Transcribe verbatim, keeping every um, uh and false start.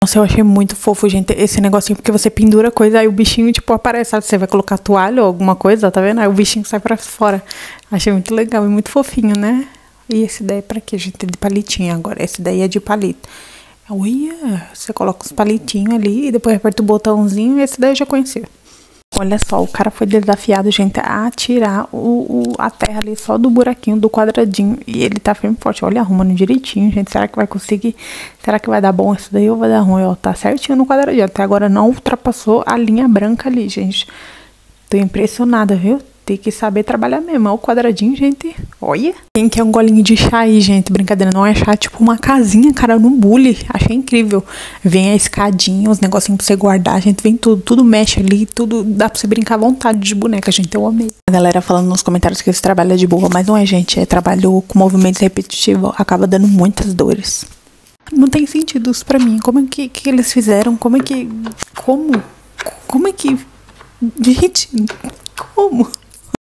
Nossa, eu achei muito fofo, gente, esse negocinho, porque você pendura coisa, aí o bichinho, tipo, aparece, sabe? Você vai colocar toalha ou alguma coisa, tá vendo? Aí o bichinho sai pra fora. Achei muito legal e muito fofinho, né? E esse daí é pra quê, gente? É de palitinho agora. Esse daí é de palito. Olha, você coloca os palitinhos ali e depois aperta o botãozinho, esse daí eu já conhecia. Olha só, o cara foi desafiado, gente, a tirar o, o, a terra ali só do buraquinho, do quadradinho. E ele tá firme e forte. Olha, arrumando direitinho, gente. Será que vai conseguir? Será que vai dar bom isso daí ou vai dar ruim? Ó, tá certinho no quadradinho. Até agora não ultrapassou a linha branca ali, gente. Tô impressionada, viu? Tem que saber trabalhar mesmo. Olha o quadradinho, gente. Olha. Quem quer um golinho de chá aí, gente? Brincadeira, não é chá, é tipo uma casinha, cara, no bule. Achei incrível. Vem a escadinha, os negocinhos pra você guardar, gente. Vem tudo, tudo mexe ali, tudo dá pra você brincar à vontade de boneca, gente. Eu amei. A galera falando nos comentários que esse trabalho é de boa, mas não é, gente. É trabalho com movimentos repetitivos, acaba dando muitas dores. Não tem sentido isso pra mim. Como é que, que eles fizeram? Como é que... Como? Como é que... Gente, como?